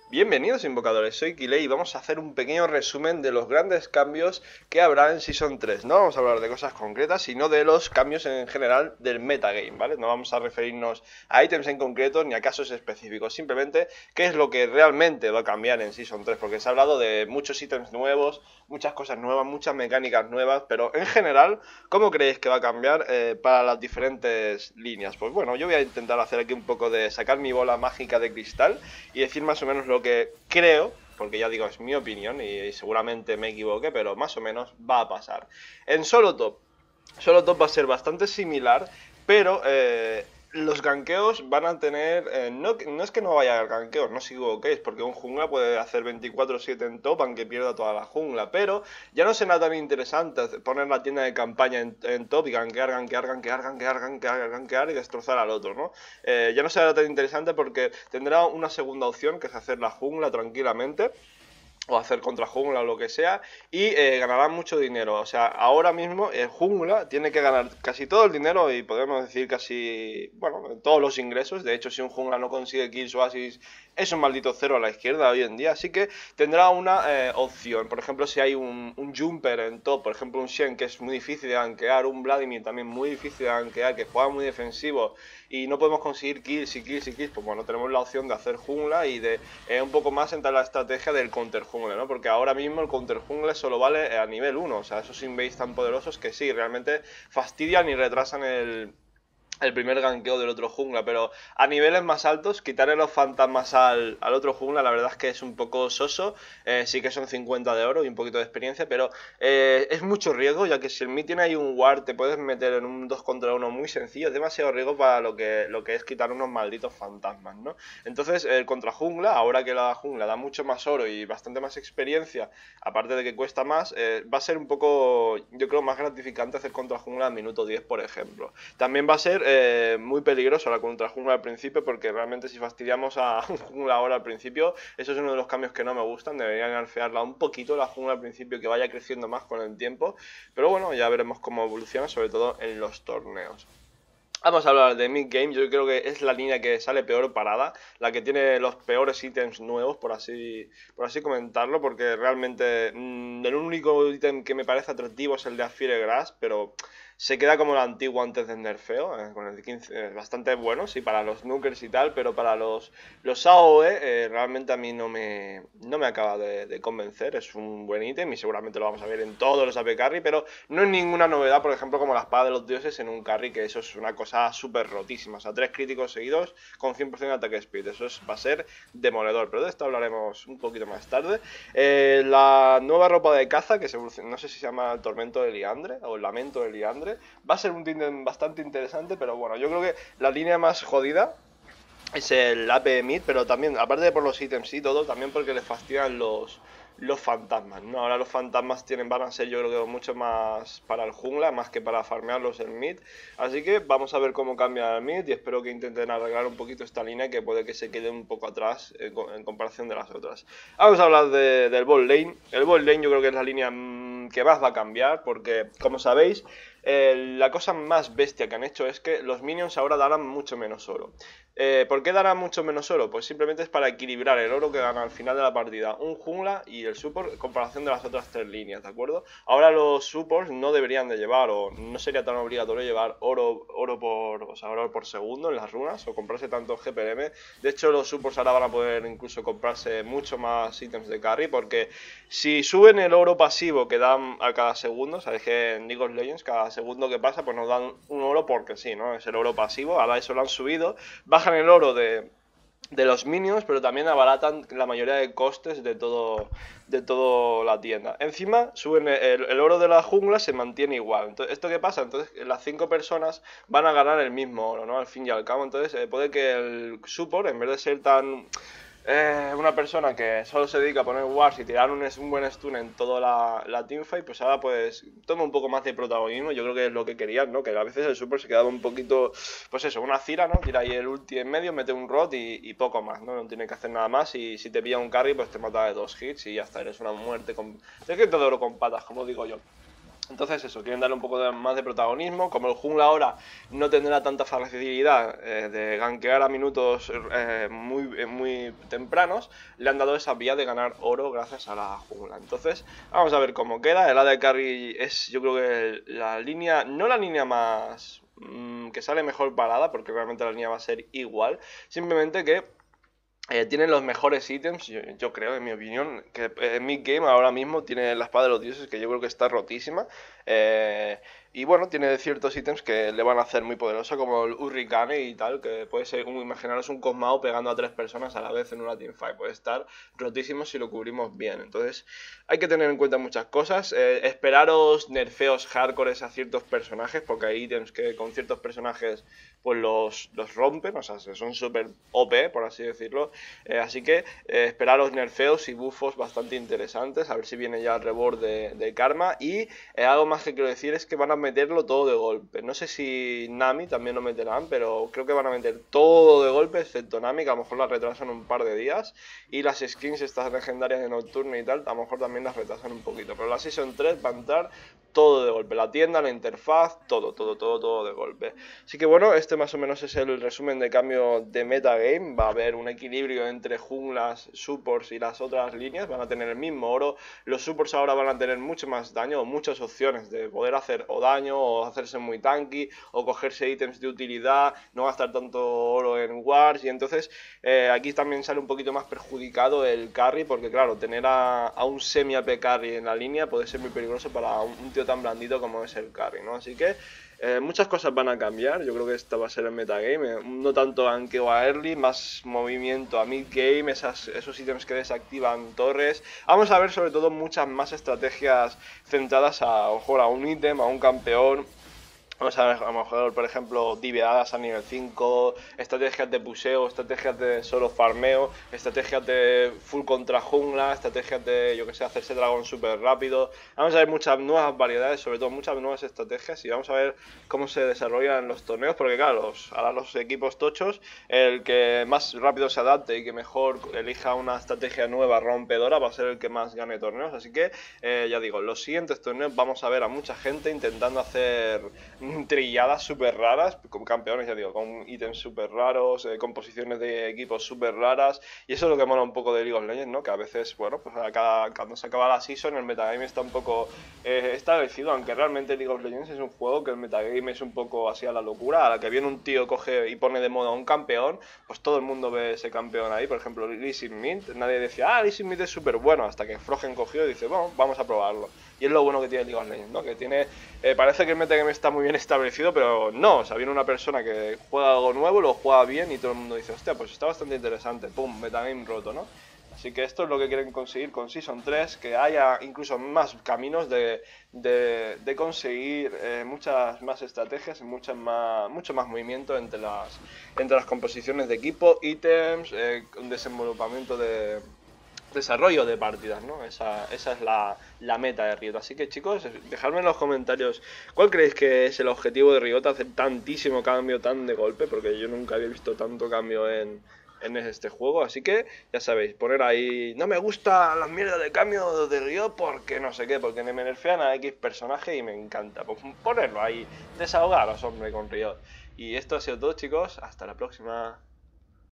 Bienvenidos invocadores, soy Kilei y vamos a hacer un pequeño resumen de los grandes cambios que habrá en Season 3. No vamos a hablar de cosas concretas, sino de los cambios en general del metagame, ¿vale? No vamos a referirnos a ítems en concreto ni a casos específicos, simplemente qué es lo que realmente va a cambiar en Season 3, porque se ha hablado de muchos ítems nuevos, muchas cosas nuevas, muchas mecánicas nuevas, pero en general, ¿cómo creéis que va a cambiar para las diferentes líneas? Pues bueno, yo voy a intentar hacer aquí un poco de sacar mi bola mágica de cristal y decir más o menos lo que creo, porque ya digo, es mi opinión y seguramente me equivoque, pero más o menos va a pasar. En Solo Top va a ser bastante similar, pero los gankeos van a tener... no es que no vaya a haber gankeos, no os equivoquéis, porque un jungla puede hacer 24/7 en top aunque pierda toda la jungla, pero ya no será tan interesante poner la tienda de campaña en top y gankear y destrozar al otro, ¿no? Ya no será tan interesante porque tendrá una segunda opción, que es hacer la jungla tranquilamente o hacer contra jungla o lo que sea y ganarán mucho dinero. O sea, ahora mismo el jungla tiene que ganar casi todo el dinero y podemos decir casi, bueno, todos los ingresos. De hecho, si un jungla no consigue kills o asis, es un maldito cero a la izquierda hoy en día. Así que tendrá una opción. Por ejemplo, si hay un jumper en top, por ejemplo un Shen que es muy difícil de gankear, un Vladimir también muy difícil de gankear, que juega muy defensivo y no podemos conseguir kills y kills y kills, pues bueno, tenemos la opción de hacer jungla y de un poco más entrar la estrategia del counter jungla, ¿no? Porque ahora mismo el counter jungla solo vale a nivel 1, o sea, esos invades tan poderosos que sí, realmente fastidian y retrasan el primer ganqueo del otro jungla, pero a niveles más altos, quitarle los fantasmas al otro jungla, la verdad es que es un poco soso, sí que son 50 de oro y un poquito de experiencia, pero es mucho riesgo, ya que si el mid tiene ahí un ward, te puedes meter en un 2 contra 1 muy sencillo, es demasiado riesgo para lo que es quitar unos malditos fantasmas, ¿no? Entonces, el contra jungla, ahora que la jungla da mucho más oro y bastante más experiencia, aparte de que cuesta más, va a ser un poco, yo creo, más gratificante hacer contra jungla al minuto 10, por ejemplo. También va a ser muy peligroso la contra jungla al principio, porque realmente si fastidiamos a un jungla ahora al principio, eso es uno de los cambios que no me gustan. Deberían nerfearla un poquito la jungla al principio, que vaya creciendo más con el tiempo, pero bueno, ya veremos cómo evoluciona, sobre todo en los torneos. Vamos a hablar de mid game. Yo creo que es la línea que sale peor parada, la que tiene los peores ítems nuevos, por así comentarlo, porque realmente el único ítem que me parece atractivo es el de Afire Grass, pero se queda como el antiguo antes del nerfeo, con el 15, bastante bueno, sí, para los nukers y tal, pero para los AOE realmente a mí no me acaba de convencer. Es un buen ítem y seguramente lo vamos a ver en todos los AP Carry, pero no es ninguna novedad, por ejemplo, como la espada de los dioses en un carry, que eso es una cosa súper rotísima. O sea, 3 críticos seguidos con 100% de ataque speed. Va a ser demoledor, pero de esto hablaremos un poquito más tarde. La nueva ropa de caza, que no sé si se llama el tormento de Liandre o el lamento de Liandre, va a ser un ítem bastante interesante, pero bueno, yo creo que la línea más jodida es el AP Mid, pero también, aparte de por los ítems y todo, también porque le fastidian los fantasmas, ¿no? Ahora los fantasmas van a ser, yo creo que mucho más para el jungla, más que para farmearlos en mid. Así que vamos a ver cómo cambia el mid y espero que intenten arreglar un poquito esta línea, que puede que se quede un poco atrás en comparación de las otras. Vamos a hablar del bot lane. El bot lane yo creo que es la línea que más va a cambiar, porque como sabéis, la cosa más bestia que han hecho es que los minions ahora darán mucho menos oro. ¿Por qué darán mucho menos oro? Pues simplemente es para equilibrar el oro que gana al final de la partida un jungla y el support en comparación de las otras tres líneas, ¿de acuerdo? Ahora los supports no deberían de llevar, o no sería tan obligatorio llevar oro por segundo en las runas, o comprarse tantos GPM. De hecho, los supports ahora van a poder incluso comprarse mucho más ítems de carry, porque si suben el oro pasivo que dan a cada segundo, sabéis que en League of Legends cada segundo que pasa pues nos dan un oro porque sí, ¿no? Es el oro pasivo, ahora eso lo han subido, bajan el oro de los minions, pero también abaratan la mayoría de costes de todo la tienda. Encima, suben el oro de la jungla, se mantiene igual. Entonces, ¿esto qué pasa? Entonces, las 5 personas van a ganar el mismo oro, ¿no? Al fin y al cabo. Entonces, puede que el support, en vez de ser tan una persona que solo se dedica a poner wards y tirar un buen stun en toda la teamfight, pues ahora pues toma un poco más de protagonismo. Yo creo que es lo que querían, ¿no? Que a veces el super se quedaba un poquito, pues eso, una Cira, ¿no? Tira ahí el ulti en medio, mete un rot y poco más, ¿no? No tiene que hacer nada más, y si te pilla un carry pues te mata de 2 hits y ya está, eres una muerte con... Es que todo oro con patas, como digo yo. Entonces eso, quieren darle un poco más de protagonismo. Como el jungla ahora no tendrá tanta facilidad de gankear a minutos muy tempranos, le han dado esa vía de ganar oro gracias a la jungla. Entonces vamos a ver cómo queda. El AD Carry es, yo creo que la línea, no la línea más que sale mejor parada, porque realmente la línea va a ser igual, simplemente que tienen los mejores ítems, yo creo, en mi opinión, que en mid-game ahora mismo tiene la espada de los dioses, que yo creo que está rotísima. eh, y bueno, tiene ciertos ítems que le van a hacer muy poderoso, como el Hurricane y tal, que puede ser, como imaginaros un Cosmao pegando a 3 personas a la vez en una teamfight. Puede estar rotísimo si lo cubrimos bien. Entonces hay que tener en cuenta muchas cosas. Esperaros nerfeos hardcores a ciertos personajes, porque hay ítems que con ciertos personajes pues los rompen, o sea, son súper OP, por así decirlo. Así que esperaros nerfeos y buffos bastante interesantes, a ver si viene ya el reborn de Karma. Y algo más que quiero decir es que van a meterlo todo de golpe. No sé si Nami también lo meterán, pero creo que van a meter todo de golpe, excepto Nami, que a lo mejor la retrasan un par de días. Y las skins estas legendarias de Nocturne y tal, a lo mejor también las retrasan un poquito. Pero la Season 3 va a entrar todo de golpe, la tienda, la interfaz, todo de golpe. Así que bueno, este más o menos es el resumen de cambio de metagame. Va a haber un equilibrio entre junglas, supports y las otras líneas, van a tener el mismo oro. Los supports ahora van a tener mucho más daño, o muchas opciones de poder hacer o daño, o hacerse muy tanky, o cogerse ítems de utilidad, no gastar tanto oro en wars. Y entonces aquí también sale un poquito más perjudicado el carry, porque claro, tener a un semi AP carry en la línea puede ser muy peligroso para un tío tan blandito como es el carry, ¿no? Así que muchas cosas van a cambiar. Yo creo que esta va a ser el metagame. No tanto ganqueo a early, más movimiento a mid game, esos ítems que desactivan torres. Vamos a ver sobre todo muchas más estrategias centradas a un ítem, a un campeón. Vamos a ver, a lo mejor, por ejemplo, diveadas a nivel 5, estrategias de puseo, estrategias de solo farmeo, estrategias de full contra jungla, estrategias de, yo que sé, hacerse dragón súper rápido. Vamos a ver muchas nuevas variedades, sobre todo muchas nuevas estrategias, y vamos a ver cómo se desarrollan los torneos, porque claro, ahora los equipos tochos, el que más rápido se adapte y que mejor elija una estrategia nueva rompedora va a ser el que más gane torneos. Así que, ya digo, los siguientes torneos vamos a ver a mucha gente intentando hacer trilladas súper raras, con campeones, ya digo, con ítems súper raros, composiciones de equipos súper raras, y eso es lo que mola un poco de League of Legends, ¿no? Que a veces, bueno, pues cuando se acaba la season el metagame está un poco establecido, aunque realmente League of Legends es un juego que el metagame es un poco así a la locura. A la que viene un tío, coge y pone de moda un campeón, pues todo el mundo ve ese campeón ahí. Por ejemplo, Lee Sin Mint, nadie decía, Lee Sin Mint es súper bueno, hasta que Frogen cogió y dice, bueno, vamos a probarlo. Y es lo bueno que tiene League of Legends, ¿no? Que tiene, parece que el metagame está muy bien establecido, pero no, o sea, viene una persona que juega algo nuevo, lo juega bien y todo el mundo dice, hostia, pues está bastante interesante, pum, metagame roto, ¿no? Así que esto es lo que quieren conseguir con Season 3, que haya incluso más caminos de conseguir muchas más estrategias y mucho más movimiento entre las composiciones de equipo, ítems, un desenvolvimiento de desarrollo de partidas, ¿no? Esa es la meta de Riot. Así que chicos, dejadme en los comentarios cuál creéis que es el objetivo de Riot, hacer tantísimo cambio tan de golpe, porque yo nunca había visto tanto cambio en este juego. Así que ya sabéis, poner ahí, no me gusta las mierdas de cambio de Riot porque no sé qué, porque me nerfean a X personaje y me encanta. Pues ponerlo ahí, desahogaros, hombre, con Riot. Y esto ha sido todo, chicos, hasta la próxima.